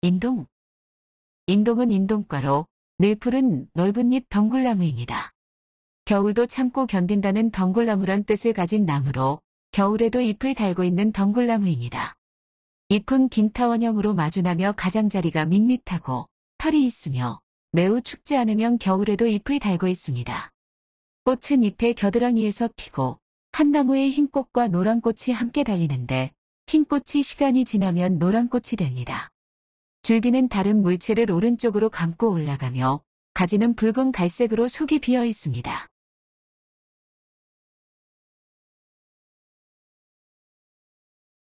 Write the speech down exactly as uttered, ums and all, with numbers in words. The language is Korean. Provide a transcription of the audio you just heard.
인동. 인동은 인동과로 늘 푸른 넓은 잎 덩굴나무입니다. 겨울도 참고 견딘다는 덩굴나무란 뜻을 가진 나무로 겨울에도 잎을 달고 있는 덩굴나무입니다. 잎은 긴타원형으로 마주나며 가장자리가 밋밋하고 털이 있으며 매우 춥지 않으면 겨울에도 잎을 달고 있습니다. 꽃은 잎의 겨드랑이에서 피고 한 나무의 흰 꽃과 노란 꽃이 함께 달리는데 흰 꽃이 시간이 지나면 노란 꽃이 됩니다. 줄기는 다른 물체를 오른쪽으로 감고 올라가며 가지는 붉은 갈색으로 속이 비어 있습니다.